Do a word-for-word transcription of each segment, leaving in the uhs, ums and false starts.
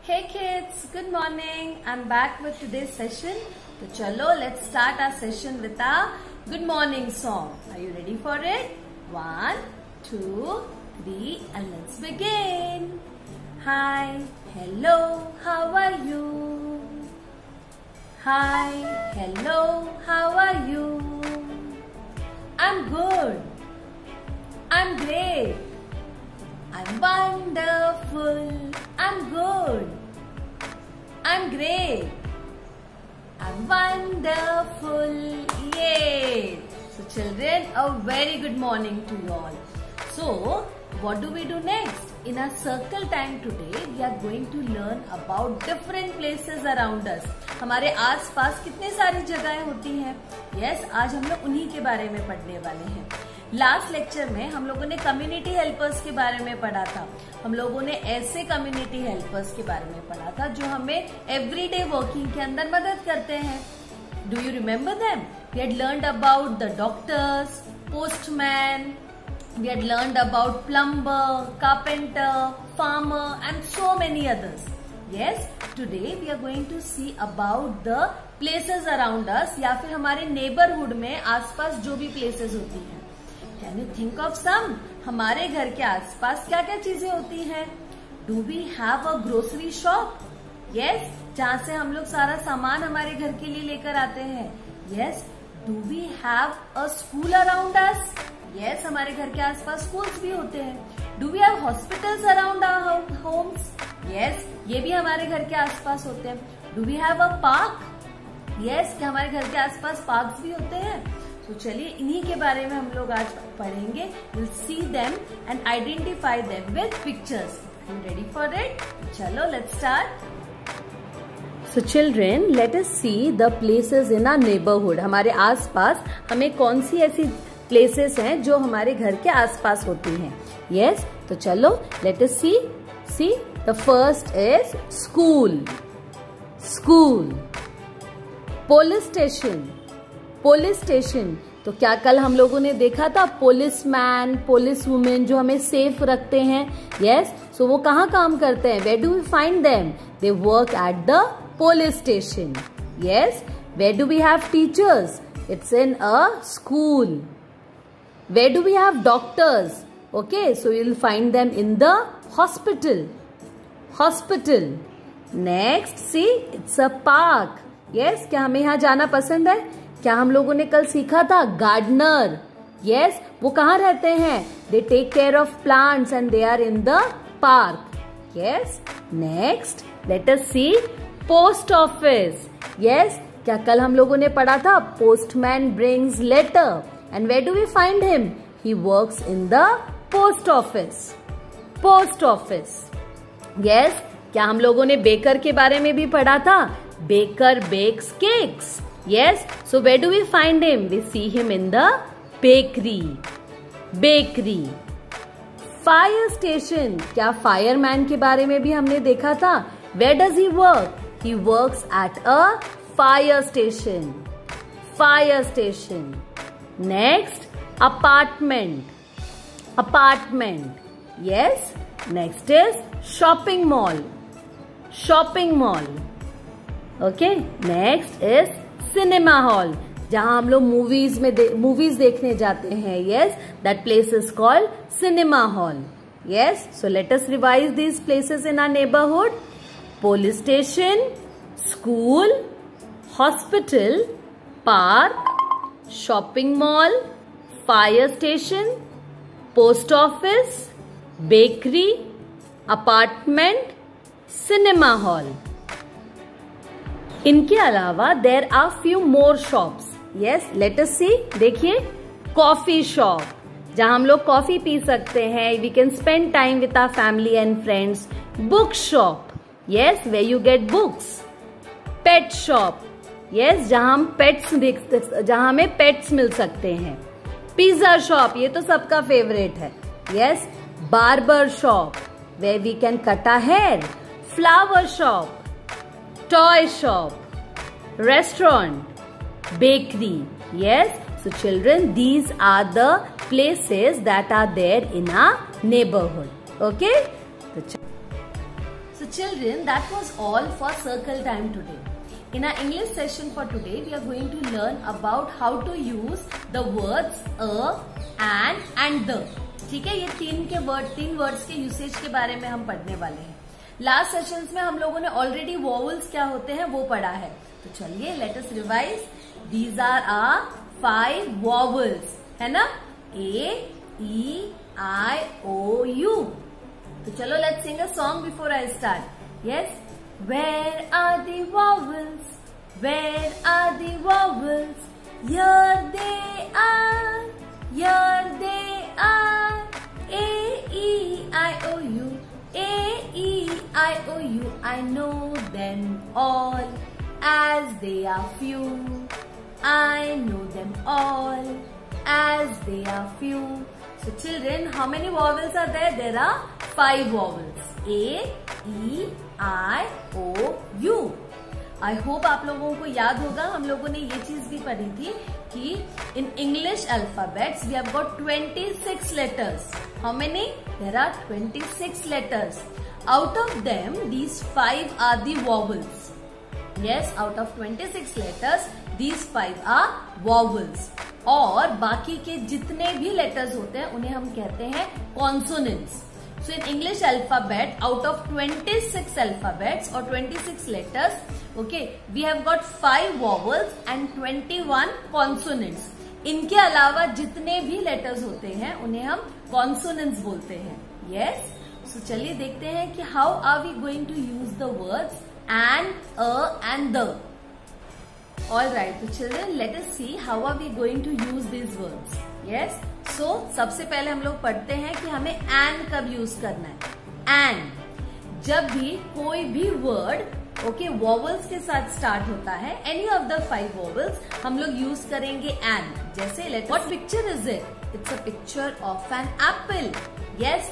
Hey kids, good morning. I'm back with today's session. So chalo, let's start our session with our good morning song. Are you ready for it? One, two, three, and let's begin. Hi, hello, how are you? Hi, hello, how are you? I'm good. I'm great. I'm wonderful. I'm good. I'm great. I'm wonderful. Yay! So children, a very good morning to you all. So, what do we do next? In our circle time today, we are going to learn about different places around us. हमारे आस पास कितनी सारी जगहें होती हैं. Yes, आज हम लोग उन्हीं के बारे में पढ़ने वाले हैं. लास्ट लेक्चर में हम लोगों ने कम्युनिटी हेल्पर्स के बारे में पढ़ा था. हम लोगों ने ऐसे कम्युनिटी हेल्पर्स के बारे में पढ़ा था जो हमें एवरीडे वर्किंग के अंदर मदद करते हैं. Do you remember them? We had learned about the doctors, postman, we had learned about plumber, carpenter, farmer and so many others. Yes, today we are going to see about the places around us या फिर हमारे neighborhood में आसपास जो भी places होती हैं. Can you think of some? हमारे घर के आसपास क्या क्या चीजें होती हैं? Do we have a grocery shop? Yes, जहाँ से हम लोग सारा सामान हमारे घर के लिए लेकर आते हैं. Yes, do we have a school around us? Yes, हमारे घर के आसपास स्कूल्स भी होते हैं. Do we have hospitals around our homes? Yes, ये भी हमारे घर के आसपास होते हैं. Do we have a park? Yes, क्या हमारे घर के आसपास पार्क्स भी होते हैं. तो चलिए इन्हीं के बारे में हम लोग आज पढ़ेंगे. We'll see them and identify them with pictures. Are you ready for it? चलो, let's start. So children, let us see the places in our neighborhood. हमारे आसपास हमें कौन सी ऐसी प्लेसेस हैं जो हमारे घर के आसपास होती हैं. Yes yes? तो चलो let us see. See the first is school. School. Police station. Police station. तो क्या कल हम लोगों ने देखा था पुलिस मैन, पुलिस वुमेन जो हमें सेफ रखते हैं. Yes yes? सो so वो कहाँ काम करते हैं? Where do we find them? They work at the police station. Yes. Where do we have teachers? It's in a school. Where do we have doctors? Okay, so you'll find them in the hospital. Hospital. Next, see, it's a park. Yes, क्या हमें यहाँ जाना पसंद है? क्या हम लोगों ने कल सीखा था? Gardener. Yes, वो कहाँ रहते हैं? They take care of plants and they are in the park. Yes. Next, let us see post office. Yes, क्या कल हम लोगों ने पढ़ा था? Postman brings letter. And where do we find him? He works in the post office. Post office. Yes. क्या हम लोगों ने बेकर के बारे में भी पढ़ा था? Baker bakes cakes. Yes. So where do we find him? We see him in the bakery. Bakery. Fire station. क्या fireman के बारे में भी हमने देखा था? Where does he work? He works at a fire station. Fire station. Next, apartment. Apartment. Yes. Next is shopping mall. Shopping mall. Okay. Next is cinema hall. जहाँ हम लोग मूवीज में दे, मूवीज देखने जाते हैं. Yes. That place is called cinema hall. Yes. So let us revise these places in our neighborhood. Police station, school, hospital, park, shopping mall, fire station, post office, bakery, apartment, cinema hall. इनके अलावा there are few more shops. Yes, let us see. देखिए, coffee shop, जहाँ हम लोग coffee P सकते हैं. We can spend time with our family and friends. Book shop. Yes, where you get books. Pet shop. Yes yes, जहाँ हम pets देख जहाँ हमें पेट्स मिल सकते हैं. पिज्जा शॉप, ये तो सबका फेवरेट है. Yes. Barber shop, where we can cut our hair. Flower shop, toy shop, restaurant, bakery. Yes. So children, these are the places that are there in our neighbourhood. Okay. So children, that was all for circle time today. In our English session for today, we are going to learn about how to use the words a, an and the. ठीक है, ये तीन के word तीन words के usage के बारे में हम पढ़ने वाले हैं. लास्ट सेशंस में हम लोगों ने ऑलरेडी वॉवल्स क्या होते हैं वो पढ़ा है. तो चलिए let us revise. These are our five vowels, है ना. A, E, I, O, U. तो चलो let's sing a song before I start. Yes. Where are the vowels? Where are the vowels? Here they are. Here they are. A, E, I, O, U. A, E, I, O, U. I know them all as they are few. I know them all as they are few. So children, how many vowels are there? There are five vowels. A, E, I, O, U. I hope आप लोगों को याद होगा. हम लोगों ने ये चीज भी पढ़ी थी कि in English alphabets we have got twenty-six letters. How many? There are twenty-six letters. Out of them, these five are the vowels. Yes, out of twenty-six letters, these five are vowels. और बाकी के जितने भी letters होते हैं उन्हें हम कहते हैं consonants. So in English alphabet, out of twenty-six alphabets or twenty-six letters, okay, we have got five vowels and twenty-one consonants. इनके अलावा जितने भी लेटर्स होते हैं उन्हें हम कॉन्सोनेंट्स बोलते हैं. Yes. So चलिए देखते हैं कि how are we going to use the words and, a and the. All right, so children, let us see how are we going to use these words. Yes. So सबसे पहले हम लोग पढ़ते हैं कि हमें and कब यूज करना है. And जब भी कोई भी वर्ड ओके वॉवल्स के साथ स्टार्ट होता है, any of the five vowels, हम लोग यूज करेंगे and. जैसे let what picture is it? It's a picture of an apple. Yes,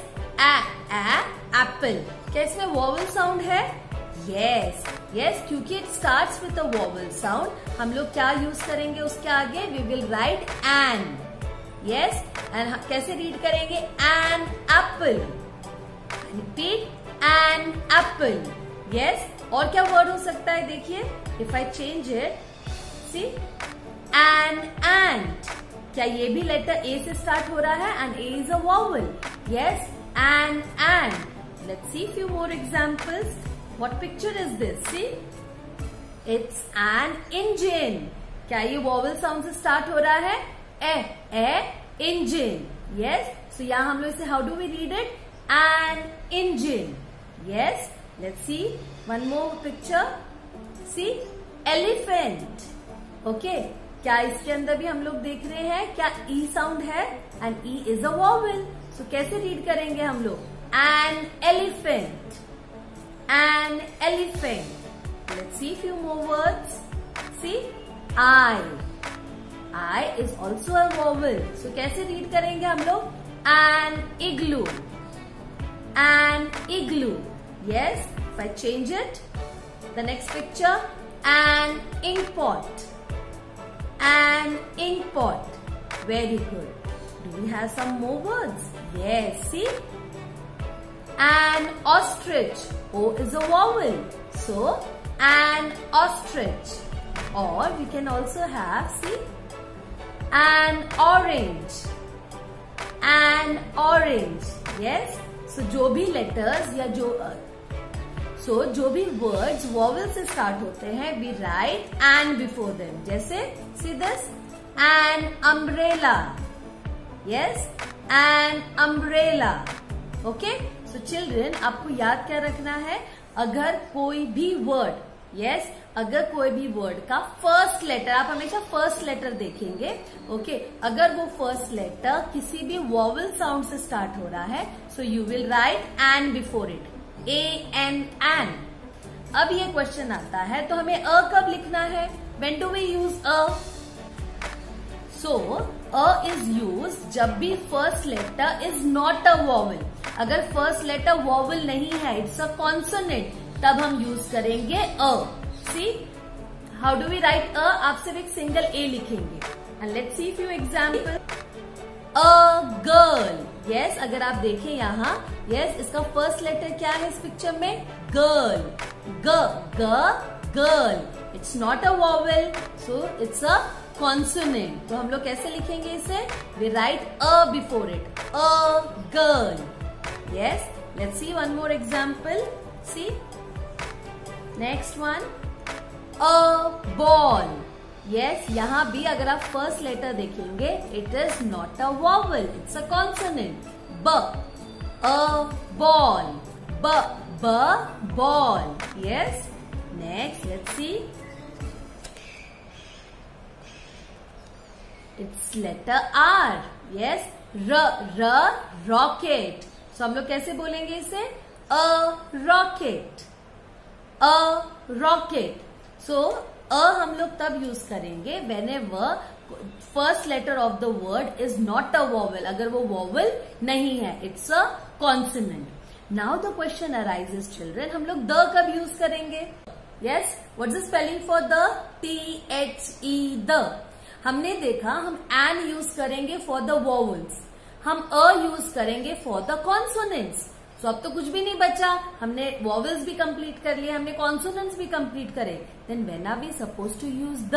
apple. क्या इसमें वॉवल साउंड है? यस यस क्योंकि it starts with a vowel sound. हम लोग क्या यूज करेंगे उसके आगे? We will write and. Yes, and कैसे रीड करेंगे? an apple. Repeat, an apple. Yes. और क्या वर्ड हो सकता है? देखिए, if I change it, see, an ant. क्या ये भी लेटर ए से स्टार्ट हो रहा है? And A is a vowel. Yes, an ant. Let's see few more examples. What picture is this? See, it's an engine. क्या ये वॉवल साउंड से स्टार्ट हो रहा है? ए, ए, इंजन. यस. सो यहां हम लोग इसे how do we read it? an engine. Yes. Let's see one more picture. See, elephant. Okay, क्या इसके अंदर भी हम लोग देख रहे हैं क्या ई साउंड है? And E is a vowel. So कैसे रीड करेंगे हम लोग? an elephant. an elephant. Let's see few more words. See, I. I is also a vowel. So कैसे रीड करेंगे हम लोग? an igloo. an igloo. Yes. If I change it, the next picture, an ink pot. an ink pot. Very good. Do we have some more words? Yes. See, an ostrich. O is a vowel. So an ostrich. Or we can also have, see, an orange. an orange. Yes. So जो भी letters या जो सो so, जो भी words vowel से start होते हैं, we write and before them. जैसे see this, an umbrella. Yes, an umbrella. Okay. So children, आपको याद क्या रखना है? अगर कोई भी वर्ड, यस yes, अगर कोई भी वर्ड का फर्स्ट लेटर, आप हमेशा फर्स्ट लेटर देखेंगे. Okay okay? अगर वो फर्स्ट लेटर किसी भी वॉवल साउंड से स्टार्ट हो रहा है, so you will write and before it. A N an. अब ये क्वेश्चन आता है, तो हमें अ कब लिखना है? When do we use a? So a is use जब भी first letter is not a vowel. अगर फर्स्ट लेटर वॉवल नहीं है, इट्स अ कॉन्सोनेंट, तब हम यूज करेंगे a. See, how do we write a? आप सिर्फ एक सिंगल ए लिखेंगे. And let's see few example. A girl. Yes, अगर आप देखें यहाँ, यस, इसका फर्स्ट लेटर क्या है इस पिक्चर में? गर्ल, ग, ग, girl. It's not a vowel, so it's a consonant. तो हम लोग कैसे लिखेंगे इसे? We write a before it, a girl. Yes, let's see one more example. See next one, a ball. Yes, यहाँ भी अगर आप फर्स्ट लेटर देखेंगे, it is not a vowel, it's a consonant. ब, अ बॉल, ब, ब, ball. Yes, next let's see. It's letter R. Yes, र, र, रॉकेट. सो हम लोग कैसे बोलेंगे इसे? A rocket, a rocket. सो अ हम लोग तब यूज करेंगे whenever first letter of the word is not a vowel. अगर वो वॉवेल नहीं है, it's a consonant. Now the question arises children, हम लोग द कब यूज करेंगे? Yes, what's the spelling for the? T H E, the. हमने देखा हम एन यूज करेंगे फॉर द वॉवेल्स, हम अ यूज करेंगे फॉर द कॉन्सोनेंट्स. तो अब तो कुछ भी नहीं बचा, हमने वॉवेल्स भी कंप्लीट कर लिए, हमने कॉन्सोनेंट्स भी कंप्लीट करे. Then when are we suppose to use the?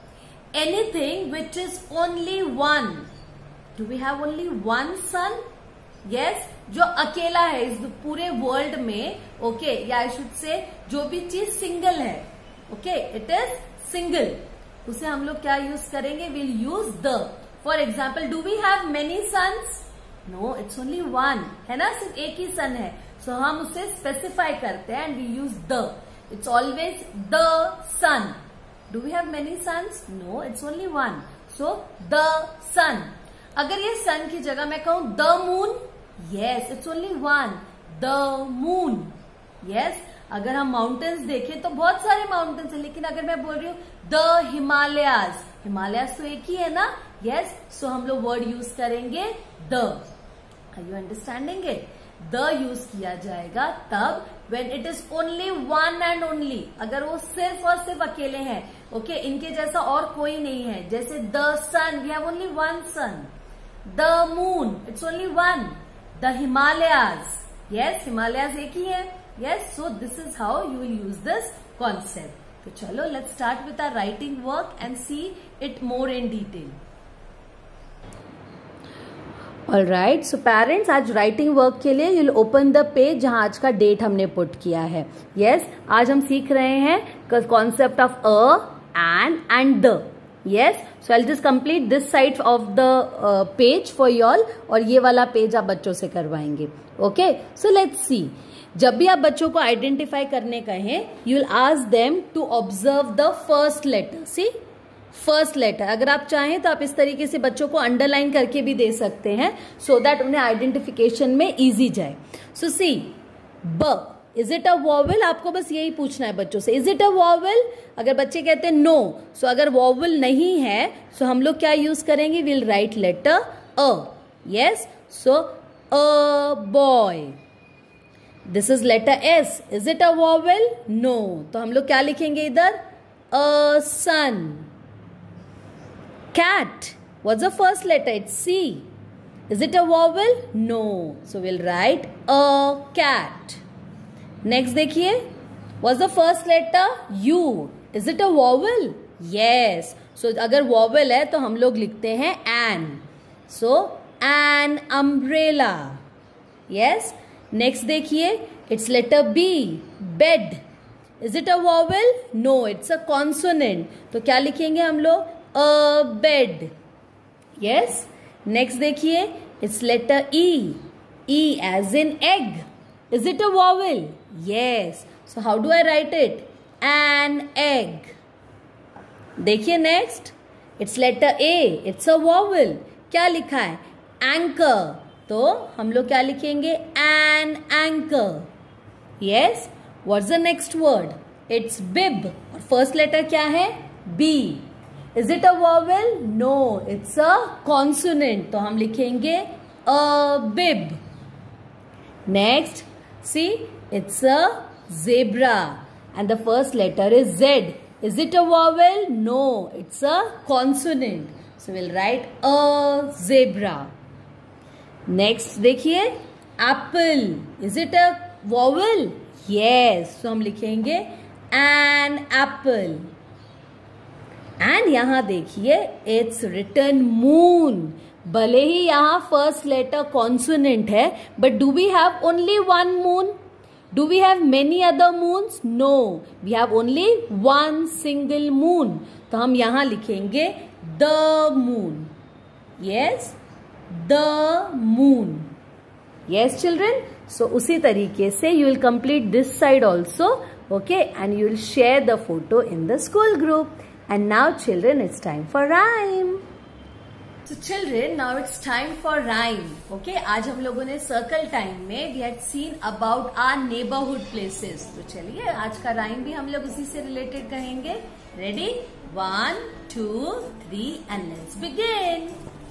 Anything which is only one. Do we have only one sun? Yes, जो अकेला है इस पूरे वर्ल्ड में. ओके, या आई शुड से जो भी चीज सिंगल है, ओके, इट इज सिंगल, उसे हम लोग क्या यूज करेंगे? Will use the. For example, do we have many suns? No, it's only one, है ना, सिर्फ एक ही सन है. सो so, हम उसे स्पेसिफाई करते हैं and we use the. It's always the sun. Do we have many suns? No, it's only one. So the sun. अगर ये सन की जगह मैं कहूं the moon, yes, it's only one, the moon. Yes, अगर हम माउंटेन्स देखें तो बहुत सारे माउंटेन्स हैं, लेकिन अगर मैं बोल रही हूँ द हिमालयाज, हिमालयाज तो एक ही है ना. यस, सो हम लोग वर्ड यूज करेंगे the. Are you understanding it? The use किया जाएगा तब when it is only one and only, अगर वो सिर्फ और सिर्फ अकेले हैं. ओके okay, इनके जैसा और कोई नहीं है. जैसे the sun, we have only one sun. The moon, it's only one. The Himalayas, yes, Himalayas एक ही है. Yes, so this is how you will use this concept. तो चलो let's start with our writing work and see it more in detail. All right, so parents, आज writing work के लिए you'll open the page जहां आज का date हमने put किया है. यस yes, आज हम सीख रहे हैं concept of a, and and the. Yes, so I will just complete this side of the page for you all, और ये वाला पेज आप बच्चों से करवाएंगे. ओके, सो लेट्स सी. जब भी आप बच्चों को आइडेंटिफाई करने कहें, you will ask them to observe the first letter. See, first letter. अगर आप चाहें तो आप इस तरीके से बच्चों को अंडरलाइन करके भी दे सकते हैं, सो दैट उन्हें आइडेंटिफिकेशन में इजी जाए. सो सी, ब, इज इट अ वॉवेल? आपको बस यही पूछना है बच्चों से, इज इट अ वॉवेल? अगर बच्चे कहते हैं नो, सो अगर वॉवेल नहीं है, सो हम लोग क्या यूज करेंगे? Will write letter a. Yes, so a boy. This is letter S. Is it a vowel? No. तो हम लोग क्या लिखेंगे इधर? अ सन. Cat. What's the first letter? It's C. Is it a vowel? No. So we'll write a cat. Next देखिए. What's the first letter? U. Is it a vowel? Yes. So अगर vowel है तो हम लोग लिखते हैं an. So an umbrella. Yes. Next देखिए. It's letter B. Bed. Is it a vowel? No. It's a consonant. तो क्या लिखेंगे हम लोग? A bed. Yes. Next देखिए, it's letter E. E as in egg. Is it a vowel? Yes. So how do I write it? An egg. देखिए next, it's letter A. It's a vowel. क्या लिखा है? Anchor. तो हम लोग क्या लिखेंगे? An anchor. Yes. What's the next word? It's bib. और first letter क्या है? B. Is it a vowel? No, it's a consonant. तो हम लिखेंगे a bib. Next, see, it's a zebra, and the first letter is Z. Is it a vowel? No, it's a consonant. So we'll write a zebra. Next देखिए apple, is it a vowel? Yes, तो हम लिखेंगे an apple. And यहां देखिए it's written moon. भले ही यहां first letter consonant है, but do we have only one moon? Do we have many other moons? No, we have only one single moon. तो हम यहां लिखेंगे the moon. Yes, the moon. Yes, children. So उसी तरीके से you will complete this side also, okay? And you will share the photo in the school group. And now, children, it's time for rhyme. So children, now it's time for rhyme. Okay, आज हम लोगों ने circle time में we had seen about our neighborhood places. तो चलिए आज का rhyme भी हम लोग उसी से रिलेटेड कहेंगे. Ready? One, two, three, and let's begin.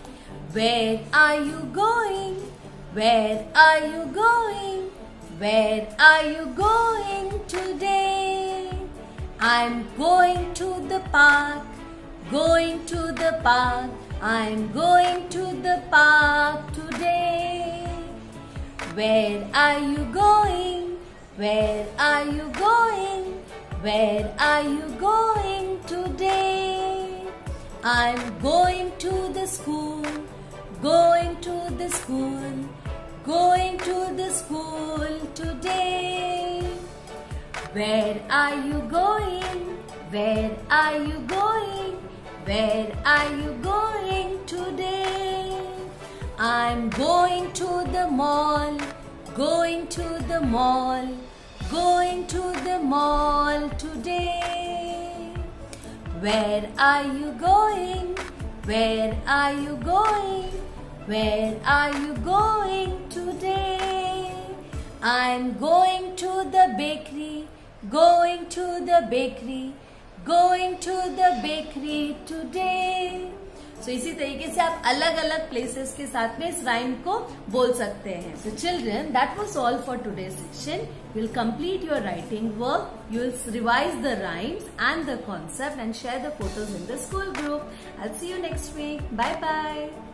Where are you going? Where are you going? Where are you going today? I'm going to the park. Going to the park. I'm going to the park today. Where are you going? Where are you going? Where are you going today? I'm going to the school. Going to the school. Going to the school today. Where are you going? Where are you going? Where are you going today? I'm going to the mall. Going to the mall. Going to the mall today. Where are you going? Where are you going? Where are you going today? I'm going to the bakery. Going to the bakery. Going to the bakery today. So इसी तरीके से आप अलग अलग places के साथ में इस राइम को बोल सकते हैं. So children, that was all for today's session. You will complete your writing work. You will revise the rhymes and the concept and share the photos in the school group. I'll see you next week. Bye bye.